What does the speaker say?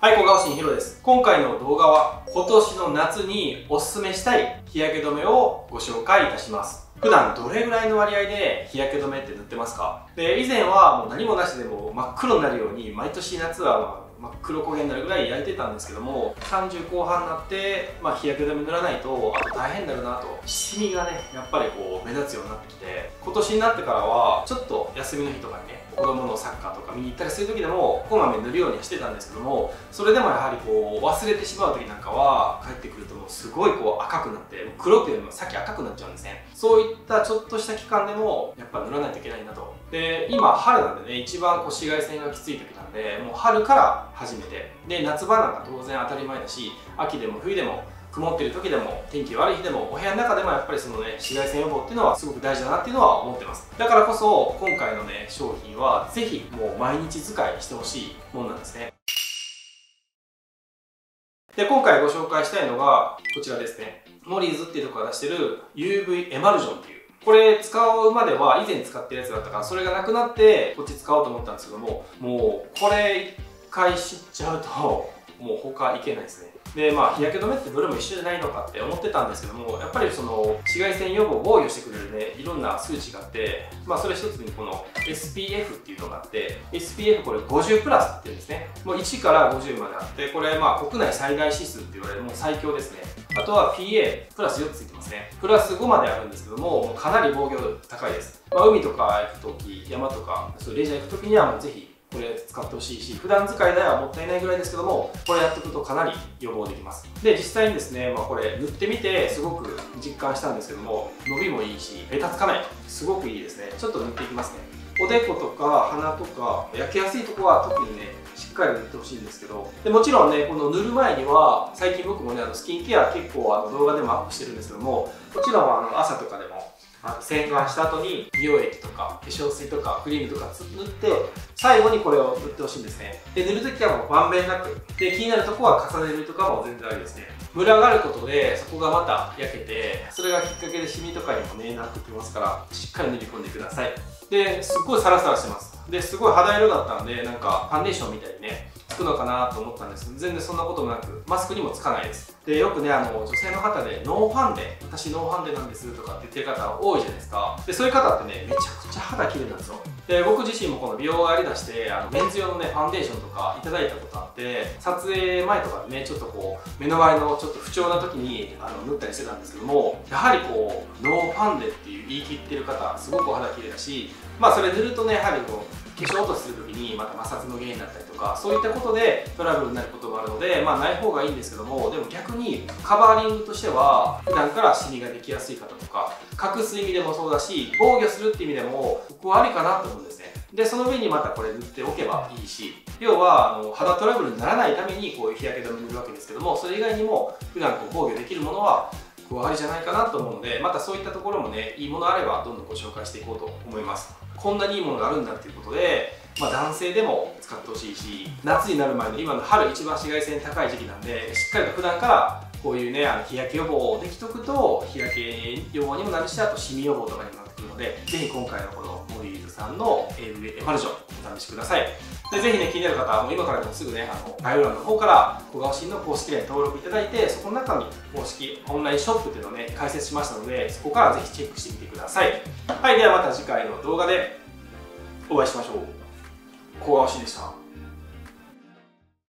はい、小川慎ひろです。今回の動画は今年の夏におすすめしたい日焼け止めをご紹介いたします。普段どれぐらいの割合で日焼け止めって塗ってますか？で、以前はもう何もなしでも真っ黒になるように毎年夏は真っ黒焦げになるぐらい焼いてたんですけども、30後半になって、日焼け止め塗らないとあと大変になるなと、シミがねやっぱりこう目立つようになってきて、今年になってからはちょっと休みの日とかにね子供のサッカーとか見に行ったりする時でもこまめに塗るようにはしてたんですけども、それでもやはりこう忘れてしまう時なんかは帰ってくるともうすごいこう赤くなって、黒っていうよりもさっき赤くなっちゃうんですね。そういったちょっとした期間でもやっぱ塗らないといけないなと。で、今春なんでね一番こう紫外線がきつい時なんで、もう春から始めて、で夏場なんか当然当たり前だし、秋でも冬でも曇ってる時でも天気悪い日でもお部屋の中でもやっぱりそのね紫外線予防っていうのはすごく大事だなっていうのは思ってます。だからこそ今回のね商品はぜひもう毎日使いしてほしいものなんですね。で、今回ご紹介したいのがこちらですね。モリーズっていうところが出してる UV エマルジョンっていう、これ使うまでは以前使ってるやつだったからそれがなくなってこっち使おうと思ったんですけども、もうこれ一回知っちゃうともう他いけないですね。で、日焼け止めってどれも一緒じゃないのかって思ってたんですけども、やっぱりその紫外線予防を防御してくれるねいろんな数値があって、それ一つにこの SPF っていうのがあって、 SPF これ50プラスっていうんですね。もう1から50まであって、これ国内最大指数って言われるもう最強ですね。あとは PA プラス4つついてますね。プラス5まであるんですけども、かなり防御度高いです。海とか行く時、山とかそうレジャー行く時にはもうぜひこれ使ってほしいし、普段使いではもったいないぐらいですけども、これやっておくとかなり予防できます。で、実際にですね、これ塗ってみてすごく実感したんですけども、伸びもいいしベタつかない、すごくいいですね。ちょっと塗っていきますね。おでことか鼻とか焼けやすいところは特にねしっかり塗ってほしいんですけど、でもちろんねこの塗る前には最近僕もねスキンケア結構動画でもアップしてるんですけども、もちろん朝とかでも洗顔した後に美容液とか化粧水とかクリームとか塗って最後にこれを塗ってほしいんですね。で、塗るときはもうまんべんなく、で気になるとこは重ね塗りとかも全然ありですね。ムラがあることでそこがまた焼けて、それがきっかけでシミとかにもねなってきますから、しっかり塗り込んでください。で、すっごいサラサラしてます。で、すごい肌色だったんでなんかファンデーションみたいにねつくのかなと思ったんですけど、全然そんなこともなくマスクにもつかないです。で、よくね女性の方でノーファンデ、私ノーファンデなんですとかって言ってる方多いじゃないですか。で、そういう方ってねめちゃくちゃ肌綺麗なんですよ。で、僕自身もこの美容をやりだしてメンズ用のねファンデーションとかいただいたことあって、撮影前とかでねちょっとこう目の前のちょっと不調な時に塗ったりしてたんですけども、やはりこうノーファンデっていう言い切ってる方すごくお肌綺麗だし、それ塗るとねやはりこう化粧落としするときにまた摩擦の原因だったりとか、そういったことでトラブルになることがあるので、ない方がいいんですけども、でも逆にカバーリングとしては普段からシミができやすい方とか、隠す意味でもそうだし防御するって意味でもここはありかなと思うんですね。で、その上にまたこれ塗っておけばいいし、要は肌トラブルにならないためにこういう日焼け止め塗るわけですけども、それ以外にも普段こう防御できるものはこうありじゃないかなと思うので、またそういったところもねいいものあればどんどんご紹介していこうと思います。こんなにいいものがあるんだっていうことで、男性でも使ってほしいし、夏になる前の今の春一番紫外線高い時期なんで、しっかりと普段からこういうね日焼け予防できとくと日焼け予防にもなるし、あとシミ予防とかにもなってくるので、ぜひ今回のこのモリーズさんの UV エマルジョンお試しください。で、ぜひね気になる方はもう今からでもすぐね概要欄の方から小川慎の公式 LINE に登録いただいて、そこの中に公式オンラインショップっていうのをね開設しましたので、そこからぜひチェックしてみてください。はい、ではまた次回の動画でお会いしましょう。小川慎でした。